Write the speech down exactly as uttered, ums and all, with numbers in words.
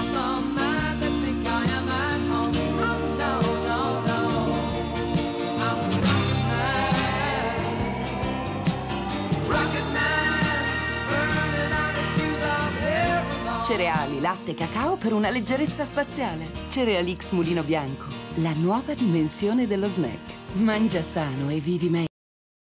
off my mind. They think I am at home. Oh, no, no, no. I'm a rocket man. Rocket man. Burning out the fuse of here alone. Cereali, latte, cacao per una leggerezza spaziale. Cerealix Mulino Bianco, la nuova dimensione dello snack. Mangia sano e vivi meglio.